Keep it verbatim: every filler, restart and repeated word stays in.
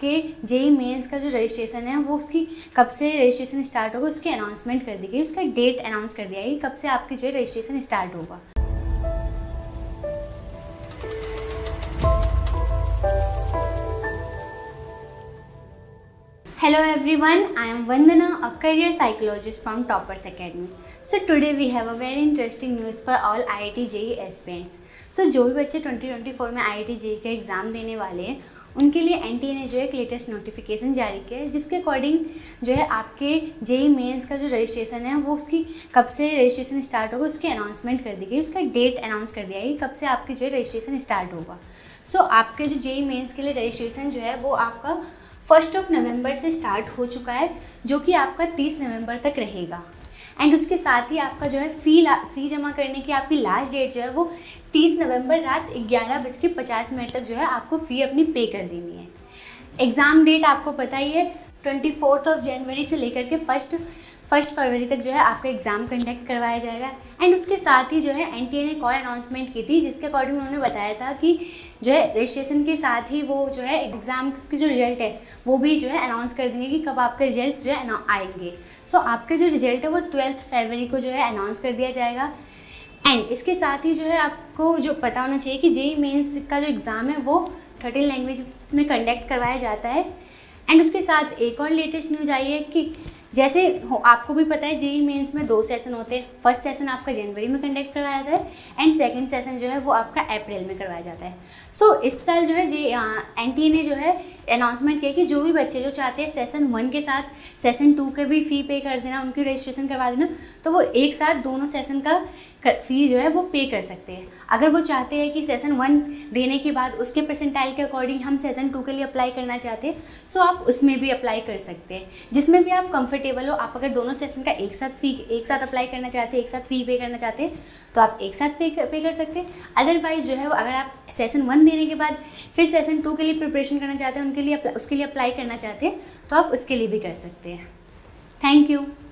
आपके JEE mains का जो रजिस्ट्रेशन है वो उसकी कब से रजिस्ट्रेशन स्टार्ट होगा उसकी अनाउंसमेंट कर दी गई, उसका डेट अनाउंस कर दिया गया कब से आपकी जो रजिस्ट्रेशन स्टार्ट होगा। Hello everyone, I am Vandana, a career psychologist from Toppers Academy. So today we have a very interesting news for all I I T J E E aspirants. So जो भी बच्चे twenty twenty four में I I T J E E का exam देने वाले हैं उनके लिए एन टी ए ने जो है एक लेटेस्ट नोटिफिकेशन जारी किया है, जिसके अकॉर्डिंग जो है आपके जेई मेंस का जो रजिस्ट्रेशन है वो उसकी कब से रजिस्ट्रेशन स्टार्ट होगा उसकी अनाउंसमेंट कर दी गई, उसका डेट अनाउंस कर दिया गया कब से आपकी जो है रजिस्ट्रेशन स्टार्ट होगा। सो so, आपके जो जेई मेंस के लिए रजिस्ट्रेशन जो है वो आपका फर्स्ट ऑफ नवंबर से स्टार्ट हो चुका है, जो कि आपका तीस नवंबर तक रहेगा। एंड उसके साथ ही आपका जो है फ़ी फ़ी जमा करने की आपकी लास्ट डेट जो है वो तीस नवंबर रात ग्यारह बज के पचास मिनट तक जो है आपको फ़ी अपनी पे कर देनी है। एग्ज़ाम डेट आपको पता ही है ट्वेंटी फोर्थ ऑफ जनवरी से लेकर के फर्स्ट फर्स्ट फरवरी तक जो है आपका एग्ज़ाम कंडक्ट करवाया जाएगा। एंड उसके साथ ही जो है एन टी ए ने कॉल अनाउंसमेंट की थी, जिसके अकॉर्डिंग उन्होंने बताया था कि जो है रजिस्ट्रेशन के साथ ही वो जो है एग्ज़ाम की जो रिजल्ट है वो भी जो है अनाउंस कर देंगे कि कब आपके रिजल्ट जो है आएंगे। सो so, आपका जो रिजल्ट है वो ट्वेल्थ फरवरी को जो है अनाउंस कर दिया जाएगा। एंड इसके साथ ही जो है आपको जो पता होना चाहिए कि जेई मेंस का जो एग्ज़ाम है वो थर्टीन लैंग्वेज में कंडक्ट करवाया जाता है। एंड उसके साथ एक और लेटेस्ट न्यूज़ आई है कि जैसे हो आपको भी पता है जेई मेंस में दो सेशन होते हैं। फर्स्ट सेशन आपका जनवरी में कंडक्ट करवाया जाता है एंड सेकंड सेशन जो है वो आपका अप्रैल में करवाया जाता है। सो so, इस साल जो है जे एन टी ए ने जो है अनाउंसमेंट किया कि जो भी बच्चे जो चाहते हैं सेशन वन के साथ सेशन टू के भी फ़ी पे कर देना, उनकी रजिस्ट्रेशन करवा देना, तो वो एक साथ दोनों सेशन का फ़ी जो है वो पे कर सकते हैं। अगर वो चाहते हैं कि सेशन वन देने के बाद उसके परसेंटाइल के अकॉर्डिंग हम सेशन टू के लिए अप्लाई करना चाहते हैं, सो आप उसमें भी अप्लाई कर सकते हैं, जिसमें भी आप कंफर्टेबल हो। आप अगर दोनों सेशन का एक साथ फ़ी एक साथ अप्लाई करना चाहते हैं, एक साथ फ़ी पे करना चाहते हैं, तो आप एक साथ पे कर, पे कर सकते हैं। अदरवाइज़ जो है वो अगर आप सेशन वन देने के बाद फिर सेशन टू के लिए प्रिपरेशन करना चाहते हैं, उनके लिए उसके लिए अप्लाई करना चाहते हैं, तो आप उसके लिए भी कर सकते हैं। Thank you.